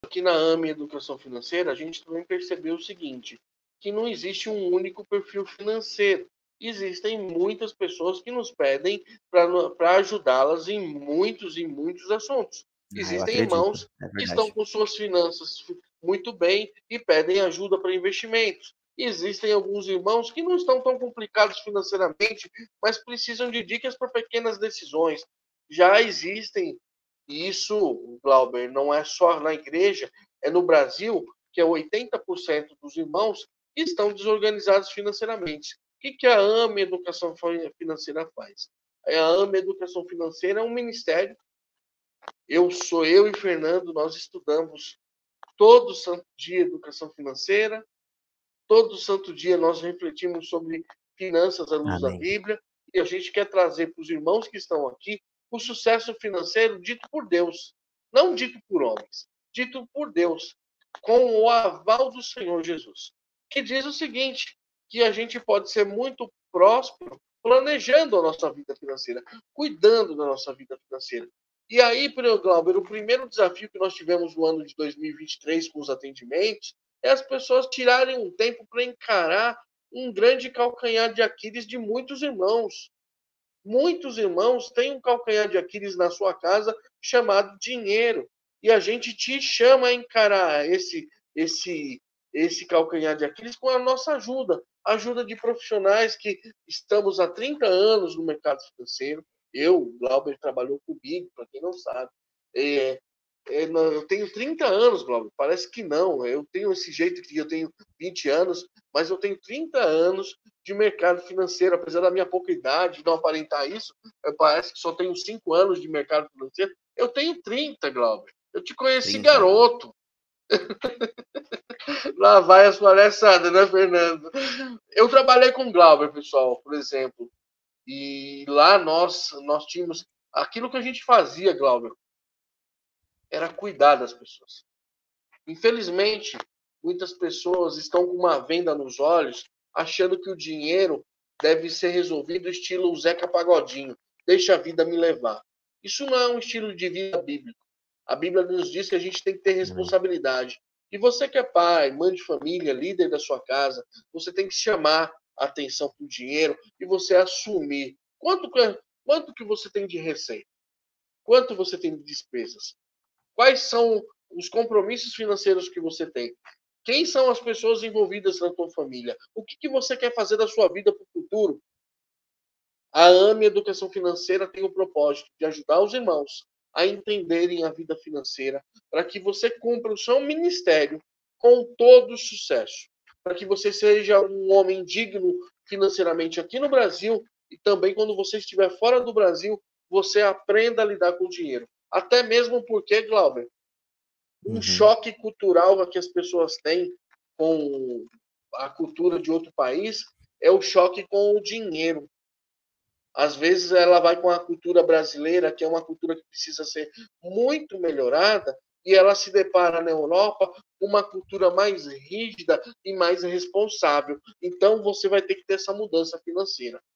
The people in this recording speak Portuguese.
aqui na AME Educação Financeira, a gente também percebeu o seguinte, que não existe um único perfil financeiro. Existem muitas pessoas que nos pedem para ajudá-las em muitos e muitos assuntos. Ah, eu Existem acredito, irmãos é que estão verdade. com suas finanças muito bem e pedem ajuda para investimentos. Existem alguns irmãos que não estão tão complicados financeiramente, mas precisam de dicas para pequenas decisões. Já existem isso, Glauber, não é só na igreja, é no Brasil, que é 80% dos irmãos que estão desorganizados financeiramente. O que a AME Educação Financeira faz? A AME Educação Financeira é um ministério. Eu e Fernando, nós estudamos todo santo dia educação financeira, todo santo dia nós refletimos sobre finanças à luz da Amém. Bíblia, e a gente quer trazer para os irmãos que estão aqui o sucesso financeiro dito por Deus, não dito por homens, dito por Deus, com o aval do Senhor Jesus, que diz o seguinte, que a gente pode ser muito próspero planejando a nossa vida financeira, cuidando da nossa vida financeira. E aí, Glauber, o primeiro desafio que nós tivemos no ano de 2023 com os atendimentos é as pessoas tirarem um tempo para encarar um grande calcanhar de Aquiles de muitos irmãos. Muitos irmãos têm um calcanhar de Aquiles na sua casa chamado dinheiro. E a gente te chama a encarar esse calcanhar de Aquiles com a nossa ajuda. Ajuda de profissionais que estamos há 30 anos no mercado financeiro. Eu, Glauber, trabalhou comigo, para quem não sabe. É, eu tenho 30 anos, Glauber. Parece que não. Eu tenho esse jeito que eu tenho 20 anos, mas eu tenho 30 anos de mercado financeiro. Apesar da minha pouca idade, não aparentar isso, parece que só tenho 5 anos de mercado financeiro. Eu tenho 30, Glauber. Eu te conheci 30 garoto. Lá vai as palhaçadas, né, Fernando? Eu trabalhei com Glauber, pessoal, por exemplo. E lá nós tínhamos... Aquilo que a gente fazia, Glauber, era cuidar das pessoas. Infelizmente, muitas pessoas estão com uma venda nos olhos, achando que o dinheiro deve ser resolvido estilo Zeca Pagodinho. Deixa a vida me levar. Isso não é um estilo de vida bíblico. A Bíblia nos diz que a gente tem que ter Amém. responsabilidade. E você que é pai, mãe de família, líder da sua casa, você tem que chamar a atenção para o dinheiro e você assumir. Quanto que você tem de receita? Quanto você tem de despesas? Quais são os compromissos financeiros que você tem? Quem são as pessoas envolvidas na tua família? O que você quer fazer da sua vida para o futuro? A AME Educação Financeira tem o propósito de ajudar os irmãos a entenderem a vida financeira para que você cumpra o seu ministério com todo sucesso. Para que você seja um homem digno financeiramente aqui no Brasil e também quando você estiver fora do Brasil, você aprenda a lidar com o dinheiro. Até mesmo porque, Glauber, um Uhum. choque cultural que as pessoas têm com a cultura de outro país é o choque com o dinheiro. Às vezes ela vai com a cultura brasileira, que é uma cultura que precisa ser muito melhorada, e ela se depara na Europa com uma cultura mais rígida e mais responsável. Então você vai ter que ter essa mudança financeira.